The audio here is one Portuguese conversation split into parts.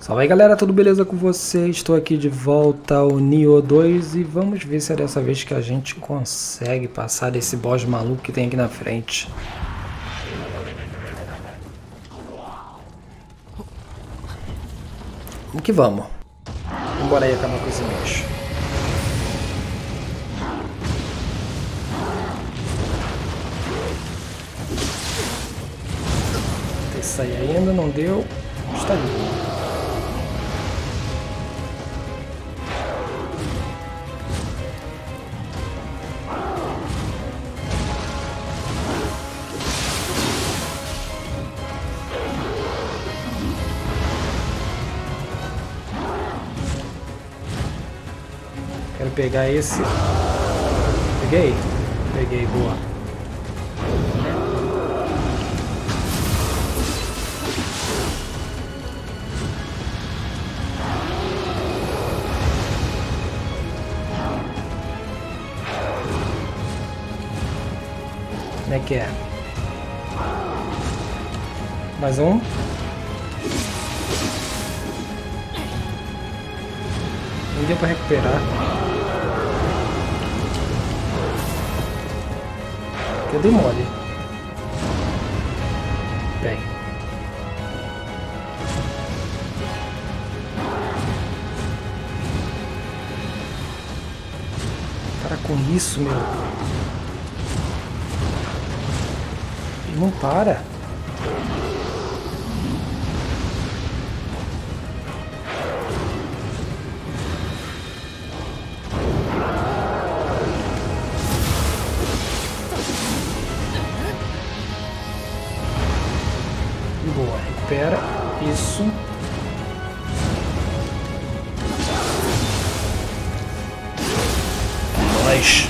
Salve aí galera, tudo beleza com vocês? Estou aqui de volta ao Nioh 2 e vamos ver se é dessa vez que a gente consegue passar desse boss maluco que tem aqui na frente. Vamos que vamos. Vambora aí acabar com esse bicho. Esse aí ainda não deu. Está ali. Quero pegar esse. Peguei? Peguei, boa. Como é que é? Mais um. Não deu pra recuperar. Eu dei mole. Bem. Para com isso, meu. Ele não para. Boa, recupera isso. Nós.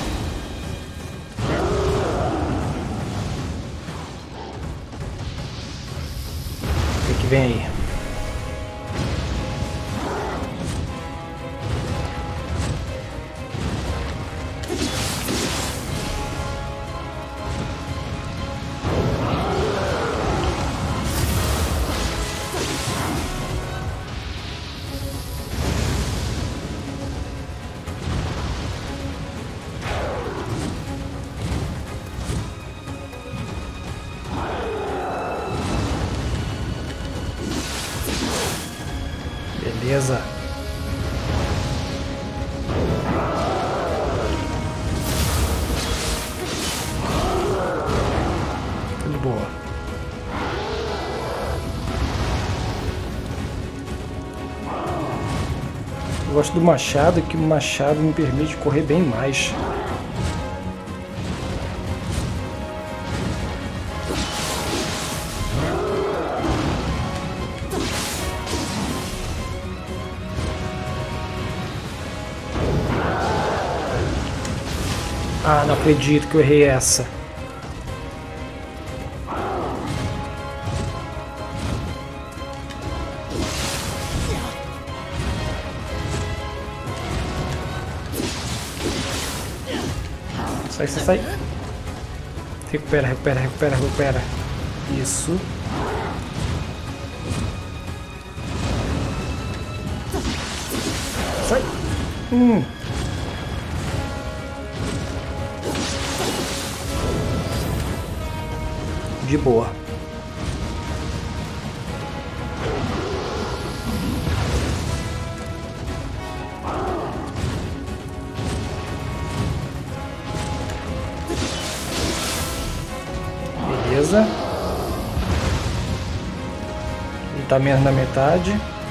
O que vem aí? Beleza. Tudo boa. Eu gosto do machado, que o machado me permite correr bem mais. Ah, não acredito que eu errei essa. Sai, sai, sai. Recupera, recupera, recupera, recupera. Isso. Sai. De boa. Beleza. Ele tá menos na metade.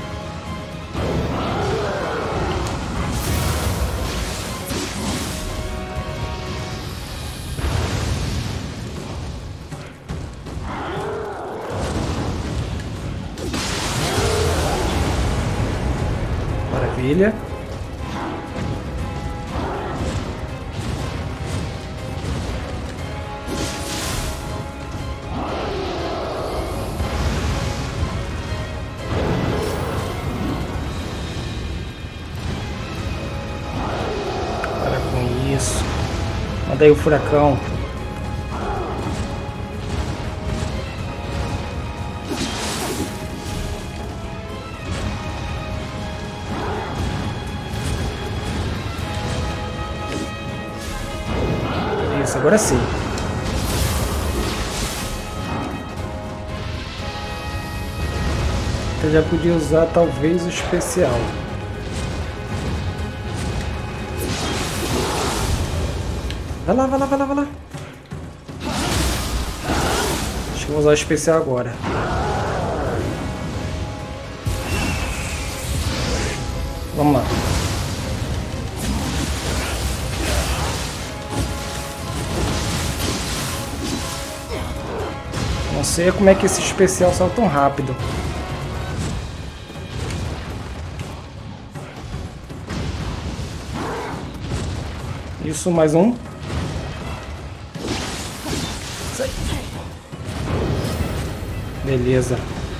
Maravilha. Para com isso. Manda aí o furacão. Agora sim. Eu já podia usar talvez o especial. Vai lá, vai lá, vai lá, vai lá. Acho que vou usar o especial agora. Vamos lá. Não sei como é que esse especial saiu tão rápido. Isso, mais um. Sai. Beleza.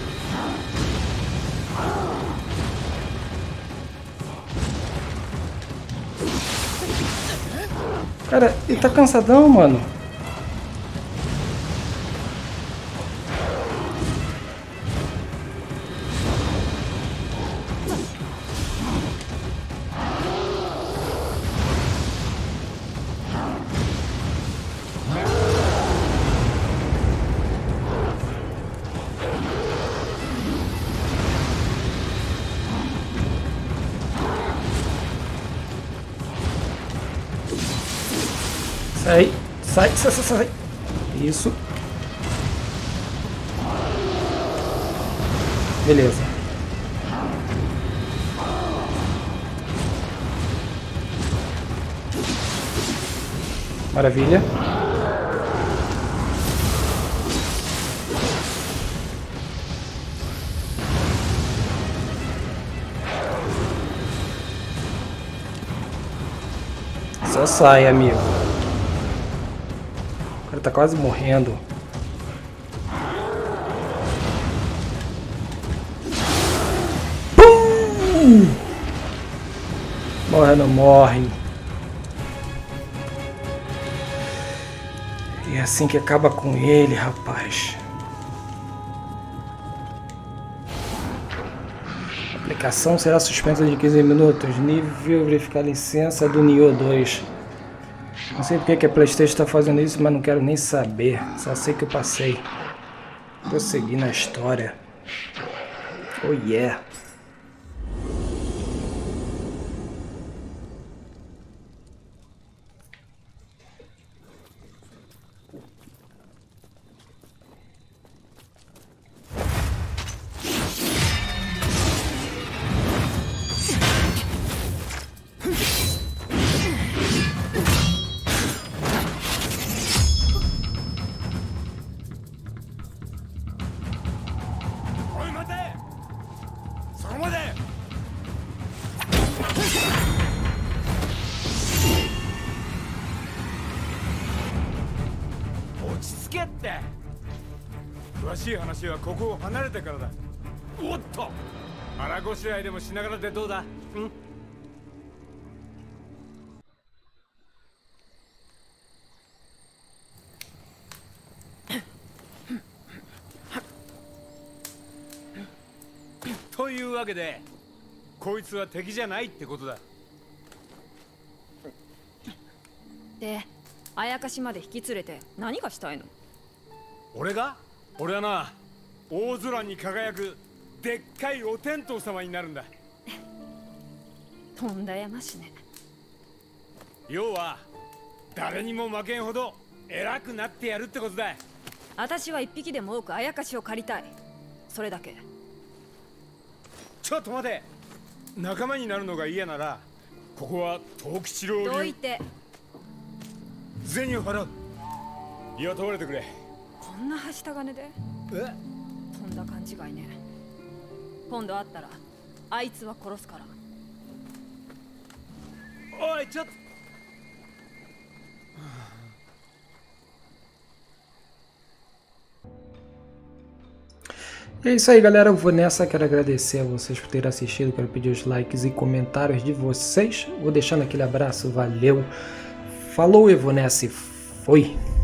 Cara, ele tá cansadão, mano. Sai, sai, sai, sai, sai. Isso. Beleza. Maravilha. Só sai, amigo. O cara tá quase morrendo. Pum! Morre, não morre. E é assim que acaba com ele, rapaz. A aplicação será suspensa de 15 minutos. Nível verificar licença do Nioh 2. Não sei porque que a PlayStation está fazendo isso, mas não quero nem saber. Só sei que eu passei. Prossegui na história. Oh yeah. Toいうわけで、こいつは敵じゃないってことだ。 で、あやかしまで引き連れて何がしたいの？ 俺が？俺はな、大空に輝くでっかいお天道様になるんだ。 とんだやましね。 要は誰にも負けんほど偉くなってやるってことだ。 私は一匹でも多くあやかしを借りたい。それだけ。 ちょっと待て。仲間になるのが嫌なら、ここは藤吉郎流。 どいて。 銭を払う。雇われてくれ。 こんなはした金で？ え？ とんだ勘違いね。今度会ったらあいつは殺すから。 おい、ちょっと。 E é isso aí, galera. Eu vou nessa. Quero agradecer a vocês por terem assistido. Quero pedir os likes e comentários de vocês. Vou deixando aquele abraço. Valeu. Falou, eu vou nessa e fui.